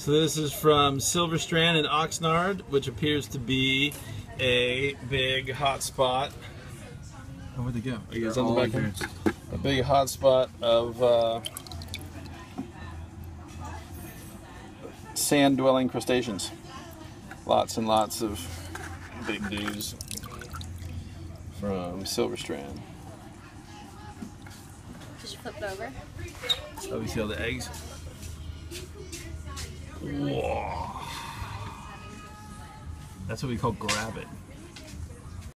So this is from Silverstand in Oxnard, which appears to be a big hot spot. Oh, where'd they go? I guess on the back here. A big hot spot of sand-dwelling crustaceans. Lots and lots of big dudes from Silverstrand. Just flip it over. Oh, we see all the eggs? Whoa. That's what we call grab it.